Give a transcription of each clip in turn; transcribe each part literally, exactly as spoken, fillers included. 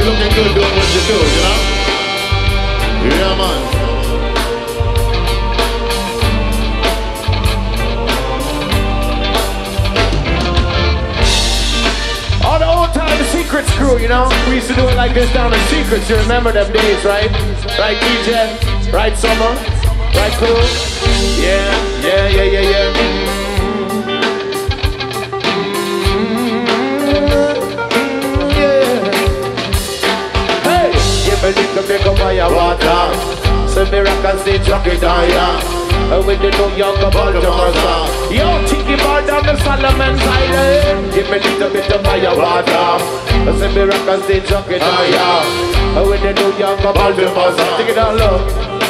You're looking good doing what you do, you know? Yeah, man. All the old time the Secrets crew, you know? We used to do it like this down in Secrets. You remember them days, right? Right, D J? Right, Summer? Right, crew? Yeah, yeah, yeah, yeah, yeah. Yeah. Hey! Give me little bit of fire water. Send me rock and stay rock it down, yeah. With the New York Baltimore. Yo, Tiki Bar down the Solomon's Island. Give me a little bit of fire water. Send me rock and stay drunk it on ya. With the New York Baltimore. Take it down low.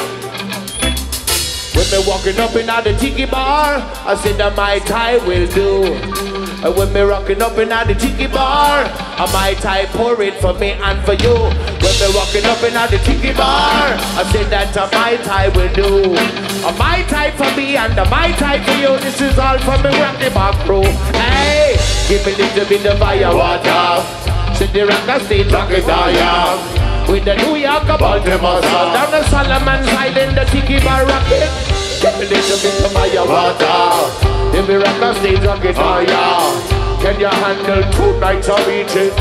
When me walking up in the Tiki Bar, I said that my tie will do. When me rocking up in the Tiki Bar, I might tie pour it for me and for you. When me walking up in the Tiki Bar, I said that a my tie will do. A my tie for me and a my tie for you. This is all from me rock the back crew. Hey, give me a little bit of fire water. Sit the rock and stay drunk it all, yeah. With the New York Baltimore sun. Down the Solomon's Island, the Tiki Bar rocket. Give me a little bit of fire water. If we rock and stay drunk it all, yeah. Can you handle two nights of eating?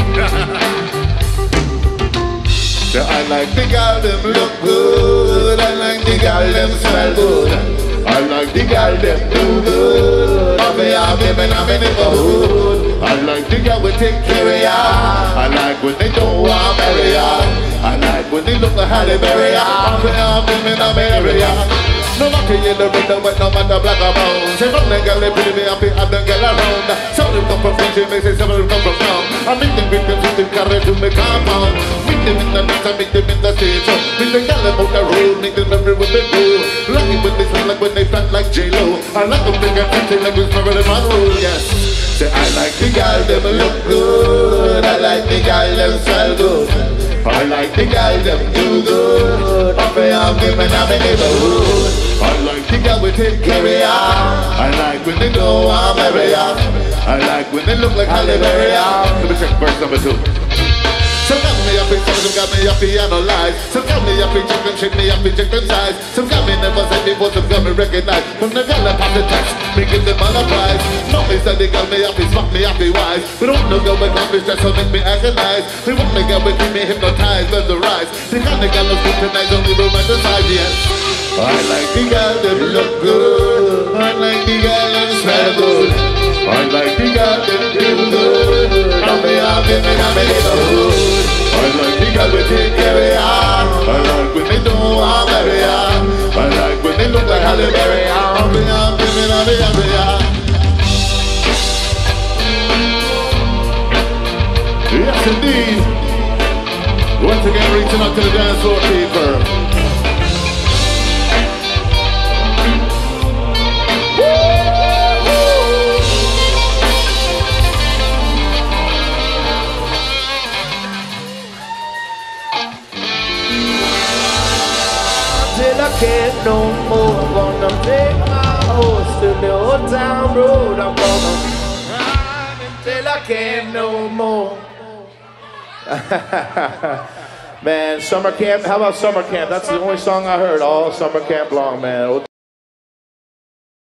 Yeah, I like the girl, them look good. I like the girl, them smell good. I like the girl, them do good. I be a baby, I'm in the neighborhood. I like the girl, we take care of ya. I like when they don't want to marry ya. I like when they look like Halle Berry. I be a baby, I'm in the area. No matter you the red, but no matter black or brown. Say from the girl, they pretty me happy, I don't get around. Some of them come from French, they say some of them come from town. I meet them with them, with them carry to me compound. Meet them in the dance, I meet them in the stage. Meet them girl about the road, make them every what they do. Lucky when they sound like when they flat like J Lo. I like them big and pretty like with Marilyn Monroe, yes. Say I like the girl, them look good. I like the girl, them smell good. I like the girl, them do good. I pay off them and I'm in the neighborhood. I like the girl we take care of ya. I like when they go on marry ya. I like when they look like Halle Berry. Let me check verse number two. Some got me happy, some of them got me happy, analyze. Some got me happy, check them, shake me happy, check them size. Some got me never said before, some got me recognize. From the girl that pass the text, me give them all a prize. No, me said they got me happy, smack me happy wise. We don't know girl with happy stress, so make me agonize. We want the girl with keep me hypnotized, then the rise. The kind of girl who's scrutinized, only romanticize, yes. I like the girl that look good. I like the girl that smell good. I like the girl that do good. I be a baby, I'm in the neighborhood. I like the girl we take care of ya. I like when they don't want to marry ya. I like when they look like Halle Berry. I be a baby, I'm in the neighborhood. Yes, indeed. Once again, reaching out to the dance floor people. Till I can't no more, I'm gonna take my horse to the old town road. I'm gonna ride until I can't no more. Man, summer camp, how about summer camp? That's the only song I heard all summer camp long, man.